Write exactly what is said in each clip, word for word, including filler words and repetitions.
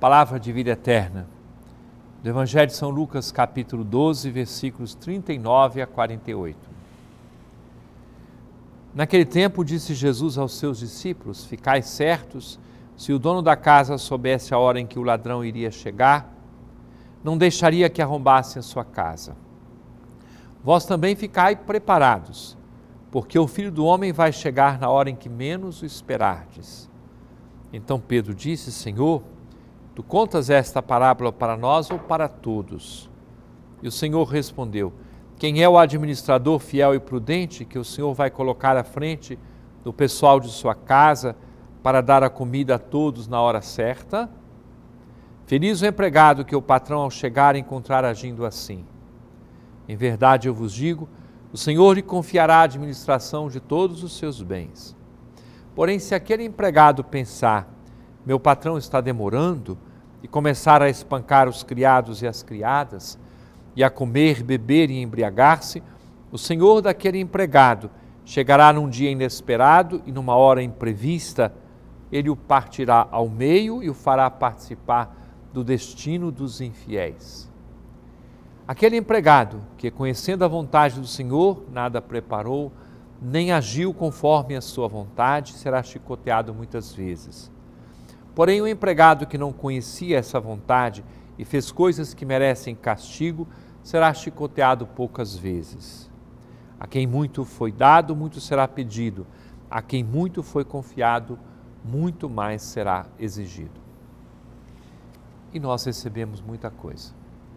Palavra de vida eterna, do Evangelho de São Lucas, capítulo doze, versículos trinta e nove a quarenta e oito. Naquele tempo disse Jesus aos seus discípulos: ficai certos, se o dono da casa soubesse a hora em que o ladrão iria chegar, não deixaria que arrombassem a sua casa. Vós também ficai preparados, porque o Filho do Homem vai chegar na hora em que menos o esperardes. Então Pedro disse: Senhor, tu contas esta parábola para nós ou para todos? E o Senhor respondeu: quem é o administrador fiel e prudente que o Senhor vai colocar à frente do pessoal de sua casa para dar a comida a todos na hora certa? Feliz o empregado que o patrão, ao chegar, encontrar agindo assim. Em verdade eu vos digo, o Senhor lhe confiará a administração de todos os seus bens. Porém, se aquele empregado pensar: meu patrão está demorando, e começar a espancar os criados e as criadas, e a comer, beber e embriagar-se, o senhor daquele empregado chegará num dia inesperado e numa hora imprevista, ele o partirá ao meio e o fará participar do destino dos infiéis. Aquele empregado que, conhecendo a vontade do Senhor, nada preparou, nem agiu conforme a sua vontade, será chicoteado muitas vezes. Porém, o empregado que não conhecia essa vontade e fez coisas que merecem castigo, será chicoteado poucas vezes. A quem muito foi dado, muito será pedido. A quem muito foi confiado, muito mais será exigido. E nós recebemos muita coisa.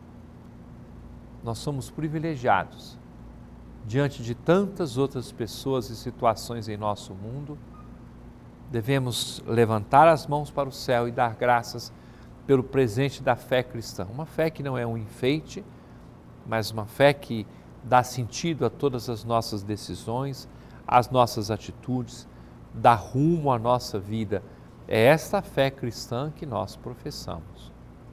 Nós somos privilegiados diante de tantas outras pessoas e situações em nosso mundo. Devemos levantar as mãos para o céu e dar graças pelo presente da fé cristã. Uma fé que não é um enfeite, mas uma fé que dá sentido a todas as nossas decisões, às nossas atitudes, dá rumo à nossa vida. É esta fé cristã que nós professamos.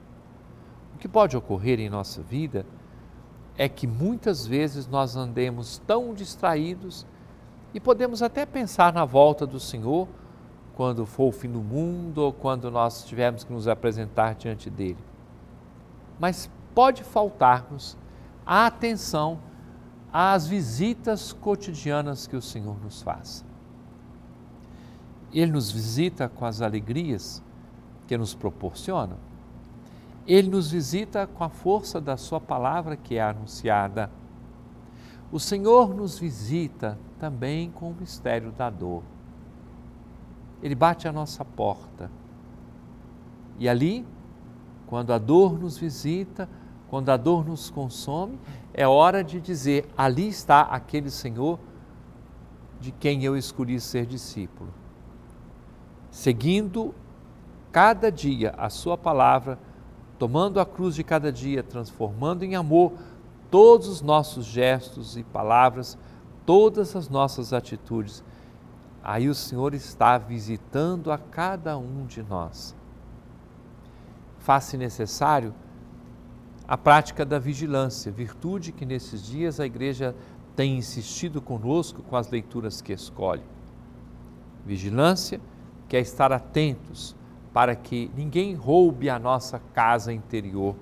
O que pode ocorrer em nossa vida é que muitas vezes nós andemos tão distraídos e podemos até pensar na volta do Senhor, quando for o fim do mundo ou quando nós tivermos que nos apresentar diante dele. Mas pode faltar-nos a atenção às visitas cotidianas que o Senhor nos faz. Ele nos visita com as alegrias que nos proporciona. Ele nos visita com a força da sua palavra que é anunciada. O Senhor nos visita também com o mistério da dor. Ele bate à nossa porta. E ali, quando a dor nos visita, quando a dor nos consome, é hora de dizer: ali está aquele Senhor de quem eu escolhi ser discípulo. Seguindo cada dia a sua palavra, tomando a cruz de cada dia, transformando em amor todos os nossos gestos e palavras, todas as nossas atitudes. Aí o Senhor está visitando a cada um de nós. Faz-se necessário a prática da vigilância, virtude que nesses dias a Igreja tem insistido conosco com as leituras que escolhe. Vigilância que é estar atentos para que ninguém roube a nossa casa interior.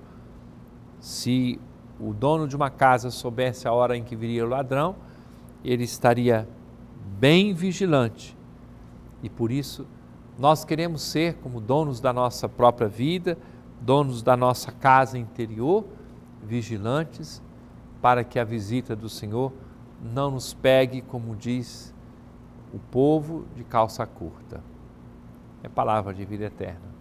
Se o dono de uma casa soubesse a hora em que viria o ladrão, ele estaria bem vigilante. E por isso nós queremos ser como donos da nossa própria vida, donos da nossa casa interior, vigilantes, para que a visita do Senhor não nos pegue, como diz o povo, de calça curta. É palavra de vida eterna.